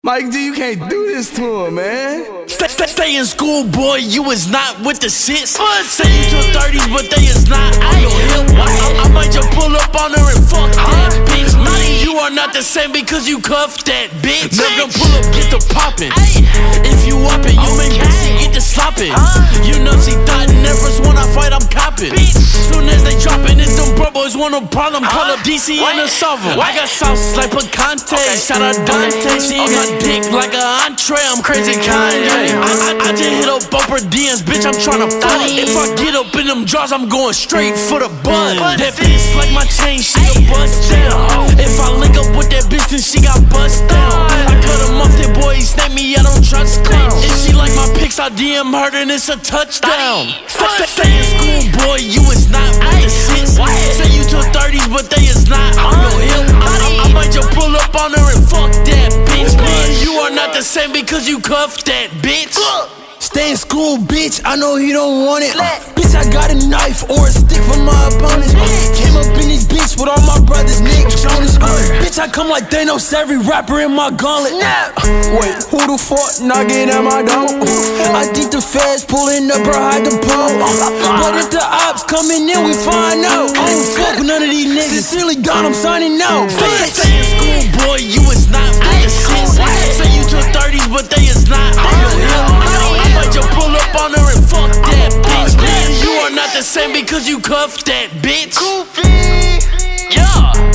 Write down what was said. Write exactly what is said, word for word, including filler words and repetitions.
Mike D, you can't do this to him, man. Stay, stay, stay in school, boy, you is not with the shits. Say you to thirties, but they is not on your hip. I, I might just pull up on her and fuck that bitch. Me, you are not the same because you cuffed that bitch. Never gonna pull up, get the poppin'. If you whoppin', you make bitch get the sloppin'. You know she thought never when I fight, I'm coppin'. Soon as they droppin', it's them bro boys want no problem. Call up D C and a solver. I got sauce like Picante. Shout out Dante, she on my dick like a entree. I'm crazy Kanye. I, I, I just hit up Bumper D Ms, bitch, I'm tryna fuck. If I get up in them drawers, I'm going straight for the bud. That bitch like my chain, she a bust down. If I link up with that bitch, then she got bust down. I cut him off, that boy, he snap me, I don't trust clown. If she like my pics, I D M her, then it's a touchdown. Stay, stay in school, boy, you is not with the shits. Say you to thirties, but they is not on your hip. I, I might just pull up on her and fuck that bitch. Man, you are not the same because you cuffed that bitch. Stay in school, bitch, I know you don't want it. uh, Bitch, I got a knife or a stick for my opponents. uh, Came up in this bitch with all my brothers, Nick Jonas. uh, Bitch, I come like Thanos, every rapper in my gauntlet. uh, Wait, who the fuck knocking at my door? uh, I think the feds pulling up or hide the pole. uh, But if the ops coming in, we find out. I don't fuck with none of these niggas. Sincerely, God, I'm signing out. Stay, stay in school, boy, you is not with the shits. Say you to thirties, but they is not on your hip. I might just pull up on her and fuck that bitch. Man, you are not the same because you cuffed that bitch. Goofy, yeah.